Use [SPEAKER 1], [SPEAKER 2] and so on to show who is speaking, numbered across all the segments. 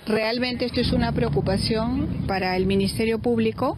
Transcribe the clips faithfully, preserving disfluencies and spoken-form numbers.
[SPEAKER 1] Realmente esto es una preocupación para el Ministerio Público.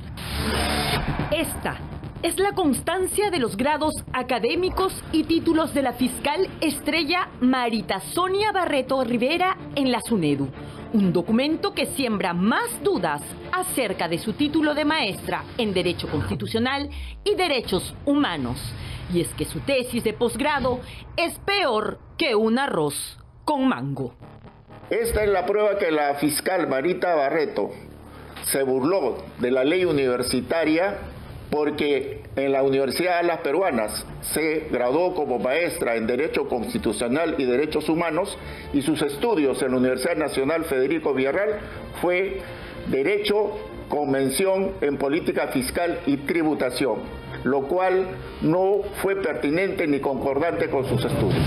[SPEAKER 2] Esta es la constancia de los grados académicos y títulos de la fiscal estrella Marita Sonia Barreto Rivera en la SUNEDU. Un documento que siembra más dudas acerca de su título de maestra en Derecho Constitucional y Derechos Humanos. Y es que su tesis de posgrado es peor que un arroz con mango.
[SPEAKER 3] Esta es la prueba que la fiscal Marita Barreto se burló de la ley universitaria porque en la Universidad de las Peruanas se graduó como maestra en Derecho Constitucional y Derechos Humanos y sus estudios en la Universidad Nacional Federico Villarreal fue Derecho con mención en Política Fiscal y Tributación, lo cual no fue pertinente ni concordante con sus estudios.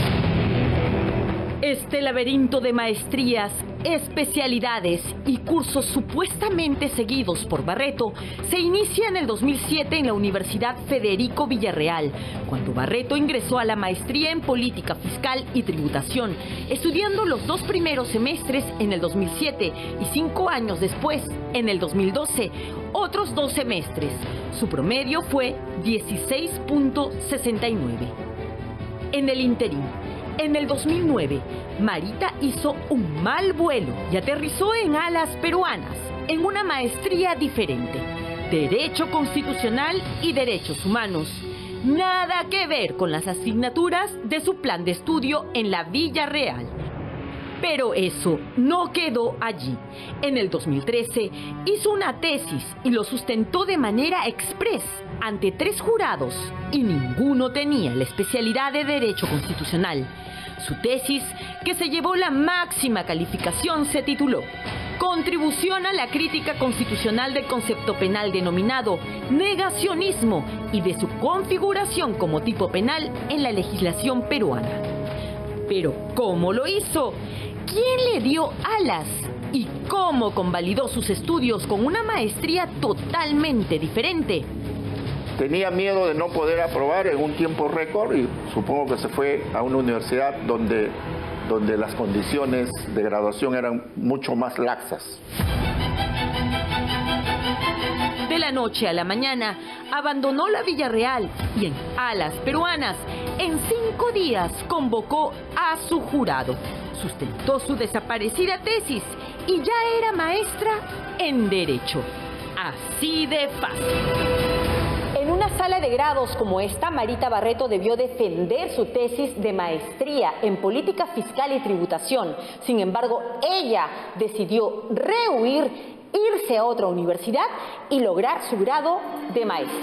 [SPEAKER 2] Este laberinto de maestrías, especialidades y cursos supuestamente seguidos por Barreto se inicia en el dos mil siete en la Universidad Federico Villarreal, cuando Barreto ingresó a la maestría en Política Fiscal y Tributación, estudiando los dos primeros semestres en el dos mil siete y cinco años después, en el dos mil doce, otros dos semestres. Su promedio fue dieciséis punto sesenta y nueve. En el interín, en el dos mil nueve, Marita hizo un mal vuelo y aterrizó en alas peruanas, en una maestría diferente, Derecho Constitucional y Derechos Humanos. Nada que ver con las asignaturas de su plan de estudio en la Villarreal. Pero eso no quedó allí. En el dos mil trece hizo una tesis y lo sustentó de manera express ante tres jurados y ninguno tenía la especialidad de Derecho Constitucional. Su tesis, que se llevó la máxima calificación, se tituló Contribución a la crítica constitucional del concepto penal denominado negacionismo y de su configuración como tipo penal en la legislación peruana. Pero, ¿cómo lo hizo? ¿Quién le dio alas? ¿Y cómo convalidó sus estudios con una maestría totalmente diferente?
[SPEAKER 3] Tenía miedo de no poder aprobar en un tiempo récord y supongo que se fue a una universidad donde, donde las condiciones de graduación eran mucho más laxas.
[SPEAKER 2] De la noche a la mañana, abandonó la Villarreal y en alas peruanas, en cinco días convocó a su jurado. Sustentó su desaparecida tesis y ya era maestra en Derecho. Así de fácil. En una sala de grados como esta, Marita Barreto debió defender su tesis de maestría en Política Fiscal y Tributación. Sin embargo, ella decidió rehuir, irse a otra universidad y lograr su grado de maestra.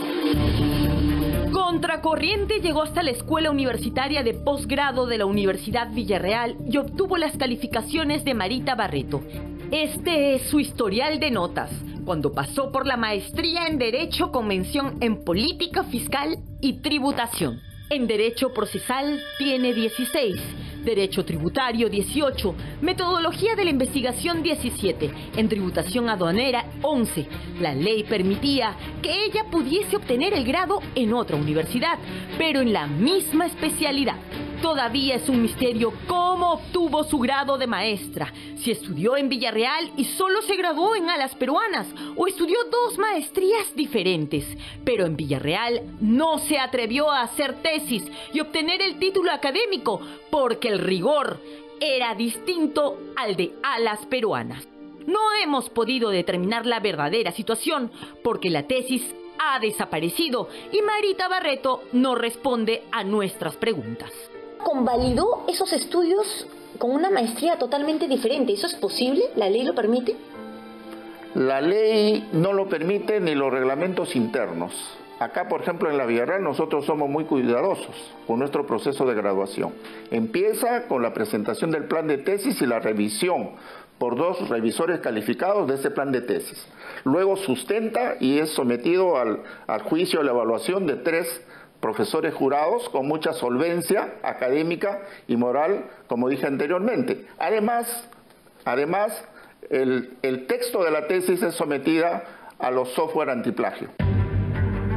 [SPEAKER 2] Contracorriente llegó hasta la Escuela Universitaria de Posgrado de la Universidad Villarreal y obtuvo las calificaciones de Marita Barreto. Este es su historial de notas, cuando pasó por la maestría en Derecho con mención en Política Fiscal y Tributación. En Derecho Procesal tiene dieciséis, Derecho Tributario dieciocho, Metodología de la Investigación diecisiete, en Tributación Aduanera once. La ley permitía que ella pudiese obtener el grado en otra universidad, pero en la misma especialidad. Todavía es un misterio cómo obtuvo su grado de maestra, si estudió en Villarreal y solo se graduó en alas peruanas, o estudió dos maestrías diferentes, pero en Villarreal no se atrevió a hacer tesis y obtener el título académico, porque el rigor era distinto al de alas peruanas. No hemos podido determinar la verdadera situación, porque la tesis ha desaparecido y Marita Barreto no responde a nuestras preguntas.
[SPEAKER 4] ¿Convalidó esos estudios con una maestría totalmente diferente? ¿Eso es posible? ¿La ley lo permite?
[SPEAKER 3] La ley no lo permite ni los reglamentos internos. Acá, por ejemplo, en la Villarreal nosotros somos muy cuidadosos con nuestro proceso de graduación. Empieza con la presentación del plan de tesis y la revisión por dos revisores calificados de ese plan de tesis. Luego sustenta y es sometido al, al juicio de la evaluación de tres profesores jurados con mucha solvencia académica y moral, como dije anteriormente. Además, además el, el texto de la tesis es sometida a los software antiplagio.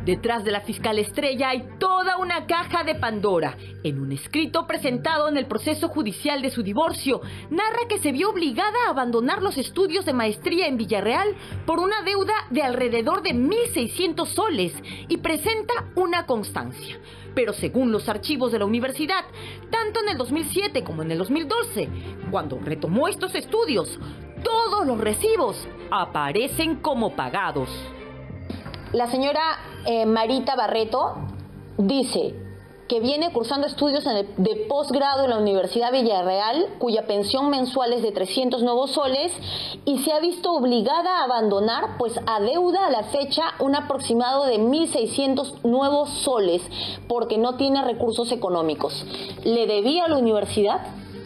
[SPEAKER 2] Detrás de la fiscal estrella hay toda una caja de Pandora. En un escrito presentado en el proceso judicial de su divorcio, narra que se vio obligada a abandonar los estudios de maestría en Villarreal por una deuda de alrededor de mil seiscientos soles y presenta una constancia. Pero según los archivos de la universidad, tanto en el dos mil siete como en el dos mil doce, cuando retomó estos estudios, todos los recibos aparecen como pagados.
[SPEAKER 4] La señora eh, Marita Barreto dice que viene cursando estudios en el, de posgrado en la Universidad Villarreal, cuya pensión mensual es de trescientos nuevos soles, y se ha visto obligada a abandonar, pues adeuda a la fecha un aproximado de mil seiscientos nuevos soles, porque no tiene recursos económicos. ¿Le debía a la universidad?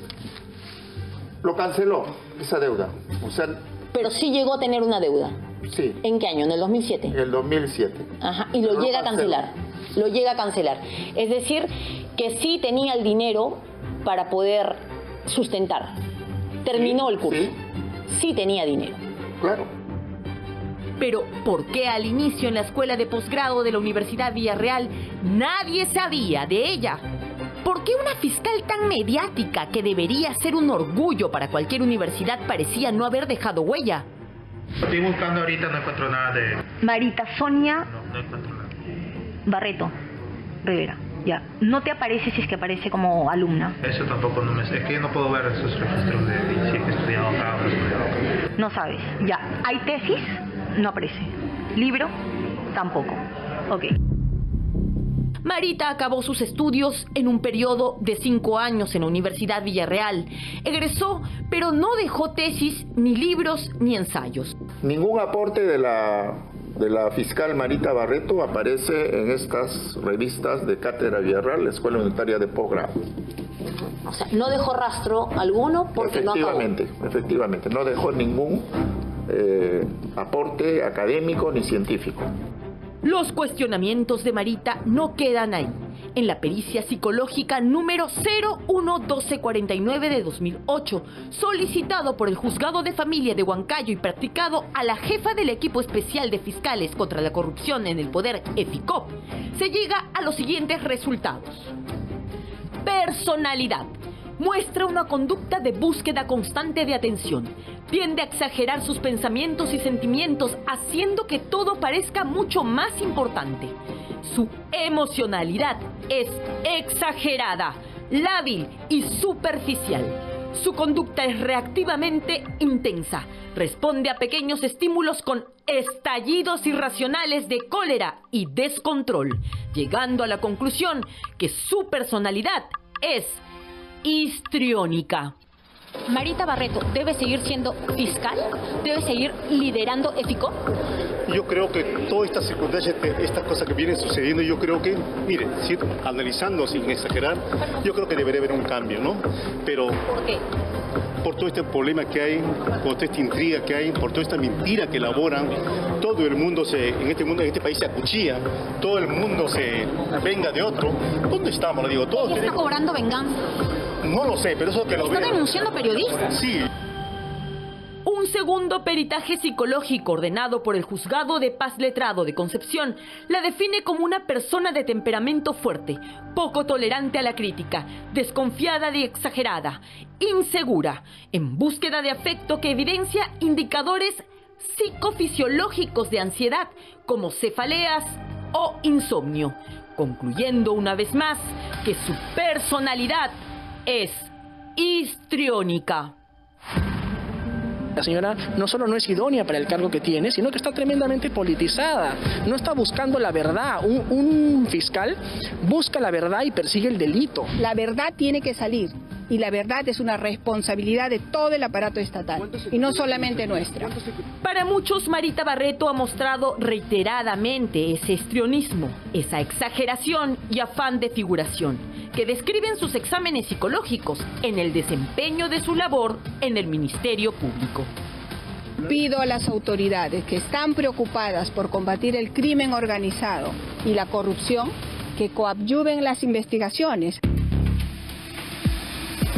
[SPEAKER 3] Lo canceló, esa deuda. O sea,
[SPEAKER 4] pero sí llegó a tener una deuda.
[SPEAKER 3] Sí.
[SPEAKER 4] ¿En qué año? ¿En el dos mil siete?
[SPEAKER 3] En el dos mil siete.
[SPEAKER 4] Ajá, y lo, lo llega a cancelar. Lo llega a cancelar. Es decir, que sí tenía el dinero para poder sustentar. Terminó
[SPEAKER 3] sí,
[SPEAKER 4] el curso.
[SPEAKER 3] Sí.
[SPEAKER 4] sí tenía dinero.
[SPEAKER 3] Claro.
[SPEAKER 2] Pero, ¿por qué al inicio en la escuela de posgrado de la Universidad Villarreal nadie sabía de ella? ¿Por qué una fiscal tan mediática, que debería ser un orgullo para cualquier universidad, parecía no haber dejado huella?
[SPEAKER 5] Estoy buscando ahorita, no encuentro nada de...
[SPEAKER 6] Marita Sonia
[SPEAKER 5] No, no encuentro nada.
[SPEAKER 6] Barreto Rivera, ya. No te aparece si es que aparece como alumna.
[SPEAKER 5] Eso tampoco no me sé. Es que yo no puedo ver esos registros de, de si es que he estudiado acá o no he estudiado acá.
[SPEAKER 6] No sabes, ya. ¿Hay tesis? No aparece. ¿Libro? Tampoco. Ok.
[SPEAKER 2] Marita acabó sus estudios en un periodo de cinco años en la Universidad Villarreal. Egresó, pero no dejó tesis, ni libros, ni ensayos.
[SPEAKER 3] Ningún aporte de la, de la fiscal Marita Barreto aparece en estas revistas de Cátedra Villarreal, la Escuela Unitaria de Posgrado.
[SPEAKER 4] O sea, no dejó rastro alguno porque no acabó.
[SPEAKER 3] Efectivamente, efectivamente, no dejó ningún eh, aporte académico ni científico.
[SPEAKER 2] Los cuestionamientos de Marita no quedan ahí. En la pericia psicológica número cero uno doce cuarenta y nueve de dos mil ocho, solicitado por el Juzgado de Familia de Huancayo y practicado a la jefa del equipo especial de fiscales contra la corrupción en el poder, EFICOP, se llega a los siguientes resultados. Personalidad. Muestra una conducta de búsqueda constante de atención. Tiende a exagerar sus pensamientos y sentimientos, haciendo que todo parezca mucho más importante. Su emocionalidad es exagerada, lábil y superficial. Su conducta es reactivamente intensa. Responde a pequeños estímulos con estallidos irracionales de cólera y descontrol, llegando a la conclusión que su personalidad es histriónica.
[SPEAKER 4] Marita Barreto, ¿debe seguir siendo fiscal? ¿Debe seguir liderando EFICOP?
[SPEAKER 7] Yo creo que todas estas circunstancias, estas cosas que vienen sucediendo, yo creo que, mire, si, analizando sin exagerar, yo creo que debería haber un cambio, ¿no? Pero...
[SPEAKER 4] ¿Por qué?
[SPEAKER 7] Por todo este problema que hay, por toda esta intriga que hay, por toda esta mentira que elaboran, todo el mundo se, en este mundo, en este país se acuchilla, todo el mundo se venga de otro. ¿Dónde estamos? Lo digo, todos
[SPEAKER 4] ¿Ella está
[SPEAKER 7] tenemos...
[SPEAKER 4] cobrando venganza?
[SPEAKER 7] No lo sé, pero eso que lo
[SPEAKER 4] ¿Está
[SPEAKER 7] veo.
[SPEAKER 4] denunciando periodistas?
[SPEAKER 7] Sí.
[SPEAKER 2] Un segundo peritaje psicológico ordenado por el Juzgado de Paz Letrado de Concepción la define como una persona de temperamento fuerte, poco tolerante a la crítica, desconfiada y exagerada, insegura, en búsqueda de afecto que evidencia indicadores psicofisiológicos de ansiedad como cefaleas o insomnio, concluyendo una vez más que su personalidad es histriónica.
[SPEAKER 8] La señora no solo no es idónea para el cargo que tiene, sino que está tremendamente politizada. No está buscando la verdad. Un, un fiscal busca la verdad y persigue el delito.
[SPEAKER 1] La verdad tiene que salir. Y la verdad es una responsabilidad de todo el aparato estatal, y no solamente nuestra.
[SPEAKER 2] Para muchos, Marita Barreto ha mostrado reiteradamente ese histrionismo, esa exageración y afán de figuración, que describen sus exámenes psicológicos en el desempeño de su labor en el Ministerio Público.
[SPEAKER 1] Pido a las autoridades que están preocupadas por combatir el crimen organizado y la corrupción que coadyuven las investigaciones.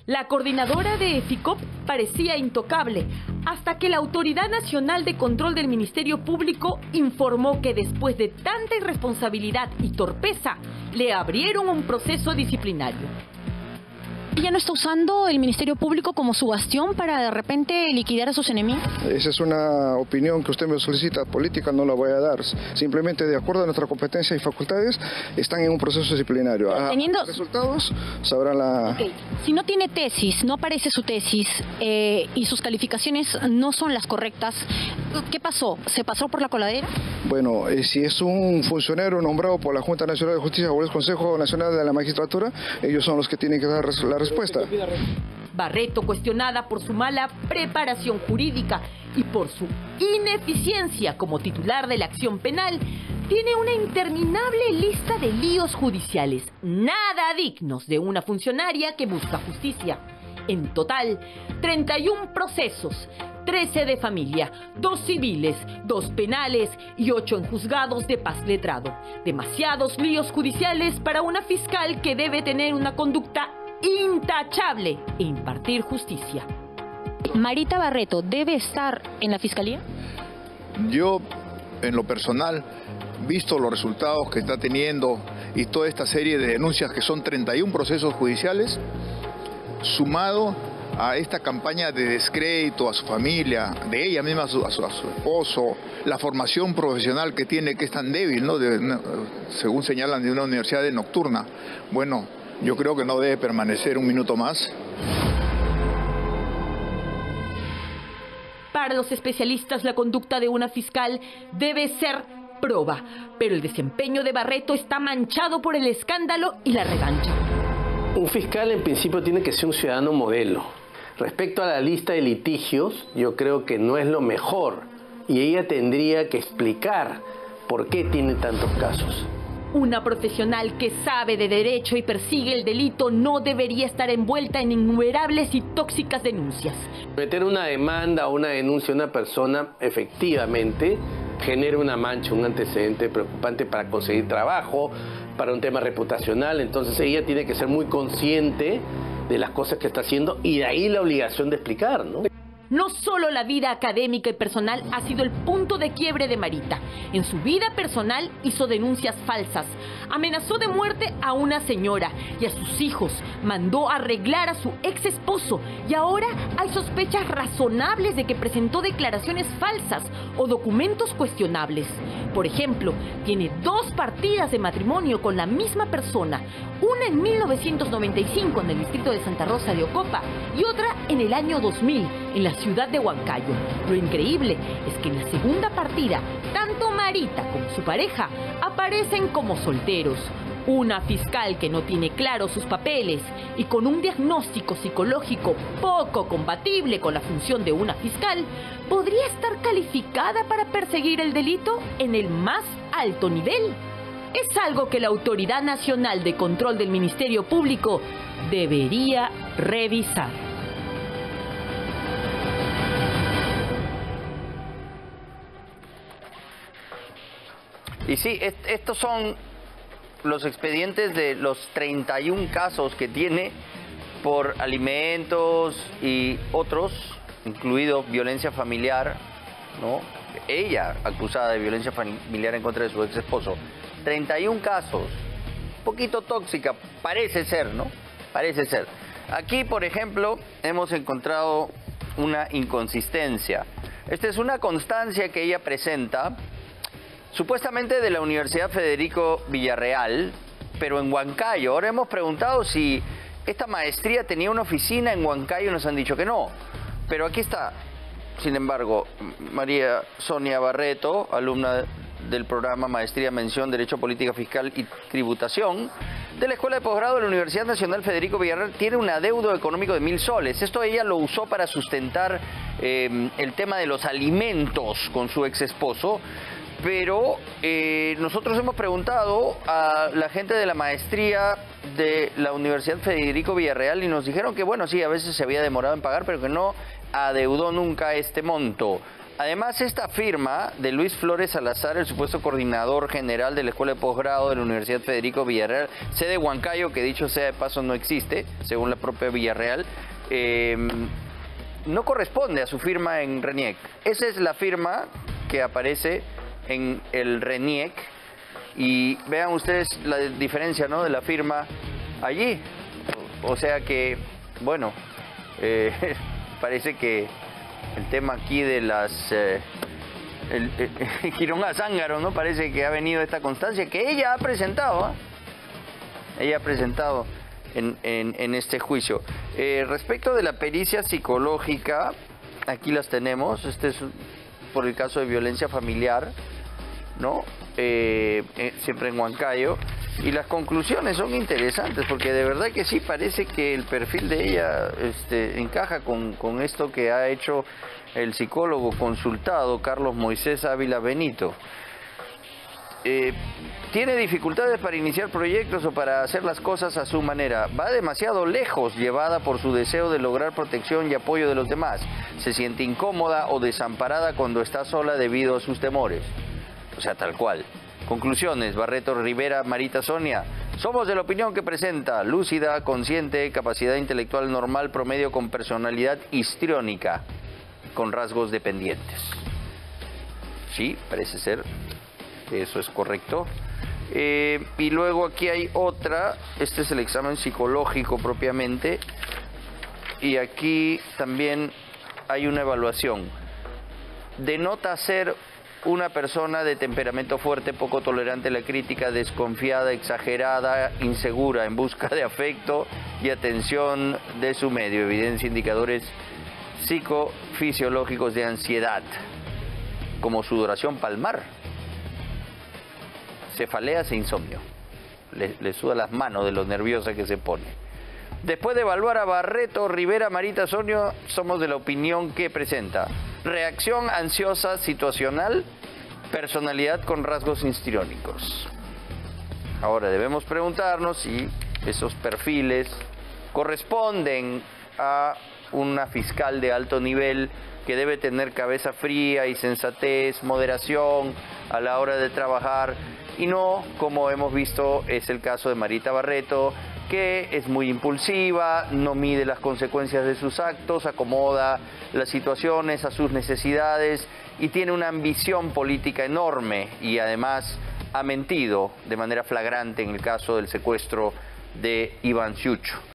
[SPEAKER 2] La coordinadora de EFICOP parecía intocable, hasta que la Autoridad Nacional de Control del Ministerio Público informó que después de tanta irresponsabilidad y torpeza, le abrieron un proceso disciplinario.
[SPEAKER 4] ¿Ella no está usando el Ministerio Público como su bastión para de repente liquidar a sus enemigos?
[SPEAKER 9] Esa es una opinión que usted me solicita, política no la voy a dar. Simplemente de acuerdo a nuestra competencia y facultades, están en un proceso disciplinario. A
[SPEAKER 4] Teniendo...
[SPEAKER 9] los resultados sabrán la...
[SPEAKER 4] Okay. Si no tiene tesis, no aparece su tesis eh, y sus calificaciones no son las correctas, ¿qué pasó? ¿Se pasó por la coladera?
[SPEAKER 9] Bueno, eh, si es un funcionario nombrado por la Junta Nacional de Justicia o el Consejo Nacional de la Magistratura, ellos son los que tienen que dar la respuesta.
[SPEAKER 2] Barreto, cuestionada por su mala preparación jurídica y por su ineficiencia como titular de la acción penal, tiene una interminable lista de líos judiciales, nada dignos de una funcionaria que busca justicia. En total, treinta y un procesos, trece de familia, dos civiles, dos penales y ocho en juzgados de paz letrado. Demasiados líos judiciales para una fiscal que debe tener una conducta intachable e impartir justicia.
[SPEAKER 4] ¿Marita Barreto debe estar en la fiscalía?
[SPEAKER 10] Yo, en lo personal, visto los resultados que está teniendo y toda esta serie de denuncias que son treinta y un procesos judiciales, sumado a esta campaña de descrédito a su familia, de ella misma a su, a su, a su esposo, la formación profesional que tiene, que es tan débil, ¿no? De, según señalan, de una universidad de nocturna. Bueno, yo creo que no debe permanecer un minuto más.
[SPEAKER 2] Para los especialistas, la conducta de una fiscal debe ser proba, pero el desempeño de Barreto está manchado por el escándalo y la revancha.
[SPEAKER 11] Un fiscal en principio tiene que ser un ciudadano modelo. Respecto a la lista de litigios, yo creo que no es lo mejor y ella tendría que explicar por qué tiene tantos casos.
[SPEAKER 2] Una profesional que sabe de derecho y persigue el delito no debería estar envuelta en innumerables y tóxicas denuncias.
[SPEAKER 11] Meter una demanda o una denuncia a una persona efectivamente genera una mancha, un antecedente preocupante para conseguir trabajo, para un tema reputacional. Entonces ella tiene que ser muy consciente de las cosas que está haciendo y de ahí la obligación de explicar, ¿no?
[SPEAKER 2] No solo la vida académica y personal ha sido el punto de quiebre de Marita. En su vida personal hizo denuncias falsas, amenazó de muerte a una señora y a sus hijos, mandó arreglar a su ex esposo y ahora hay sospechas razonables de que presentó declaraciones falsas o documentos cuestionables. Por ejemplo, tiene dos partidas de matrimonio con la misma persona, una en mil novecientos noventa y cinco en el distrito de Santa Rosa de Ocopa y otra en el año dos mil en la ciudad de Huancayo. Lo increíble es que en la segunda partida, tanto Marita como su pareja aparecen como solteros. Una fiscal que no tiene claros sus papeles y con un diagnóstico psicológico poco compatible con la función de una fiscal, podría estar calificada para perseguir el delito en el más alto nivel. Es algo que la Autoridad Nacional de Control del Ministerio Público debería revisar.
[SPEAKER 12] Y sí, est estos son los expedientes de los treinta y un casos que tiene por alimentos y otros, incluido violencia familiar, ¿no? Ella acusada de violencia familiar en contra de su ex esposo. treinta y un casos, un poquito tóxica, parece ser, ¿no? Parece ser. Aquí, por ejemplo, hemos encontrado una inconsistencia. Esta es una constancia que ella presenta, supuestamente de la Universidad Federico Villarreal, pero en Huancayo. Ahora hemos preguntado si esta maestría tenía una oficina en Huancayo y nos han dicho que no. Pero aquí está, sin embargo, María Sonia Barreto, alumna del programa Maestría Mención Derecho, Política Fiscal y Tributación de la Escuela de Posgrado de la Universidad Nacional Federico Villarreal, tiene un adeudo económico de mil soles. Esto ella lo usó para sustentar eh, el tema de los alimentos con su ex esposo. Pero eh, nosotros hemos preguntado a la gente de la maestría de la Universidad Federico Villarreal y nos dijeron que, bueno, sí, a veces se había demorado en pagar, pero que no adeudó nunca este monto. Además, esta firma de Luis Flores Salazar, el supuesto coordinador general de la Escuela de Posgrado de la Universidad Federico Villarreal, sede Huancayo, que dicho sea de paso no existe, según la propia Villarreal, eh, no corresponde a su firma en RENIEC. Esa es la firma que aparece en el RENIEC y vean ustedes la diferencia, ¿no?, de la firma allí. O sea que, bueno, eh, parece que el tema aquí de las... Eh, el, el, Quiroga Zángaro, ¿no? Parece que ha venido esta constancia que ella ha presentado, ¿eh? Ella ha presentado en, en, en este juicio. Eh, respecto de la pericia psicológica, aquí las tenemos. Este es por el caso de violencia familiar, ¿no? Eh, eh, siempre en Huancayo. Y las conclusiones son interesantes porque de verdad que sí parece que el perfil de ella este, encaja con, con esto que ha hecho el psicólogo consultado Carlos Moisés Ávila Benito. Eh, tiene dificultades para iniciar proyectos o para hacer las cosas a su manera. Va demasiado lejos, llevada por su deseo de lograr protección y apoyo de los demás. Se siente incómoda o desamparada cuando está sola debido a sus temores. O sea, tal cual. Conclusiones, Barreto Rivera, Marita Sonia. Somos de la opinión que presenta, lúcida, consciente, capacidad intelectual normal, promedio con personalidad histriónica, con rasgos dependientes. Sí, parece ser que eso es correcto. Eh, y luego aquí hay otra, este es el examen psicológico propiamente, y aquí también hay una evaluación. Denota ser una persona de temperamento fuerte, poco tolerante a la crítica, desconfiada, exagerada, insegura, en busca de afecto y atención de su medio. Evidencia indicadores psicofisiológicos de ansiedad, como sudoración palmar, cefaleas e insomnio. Le, le suda las manos de lo nerviosa que se pone. Después de evaluar a Barreto Rivera, Marita Sonio, somos de la opinión que presenta reacción ansiosa situacional, personalidad con rasgos histriónicos. Ahora debemos preguntarnos si esos perfiles corresponden a una fiscal de alto nivel que debe tener cabeza fría y sensatez, moderación a la hora de trabajar, y no, como hemos visto, es el caso de Marita Barreto, que es muy impulsiva, no mide las consecuencias de sus actos, acomoda las situaciones a sus necesidades y tiene una ambición política enorme, y además ha mentido de manera flagrante en el caso del secuestro de Iván Ciucho.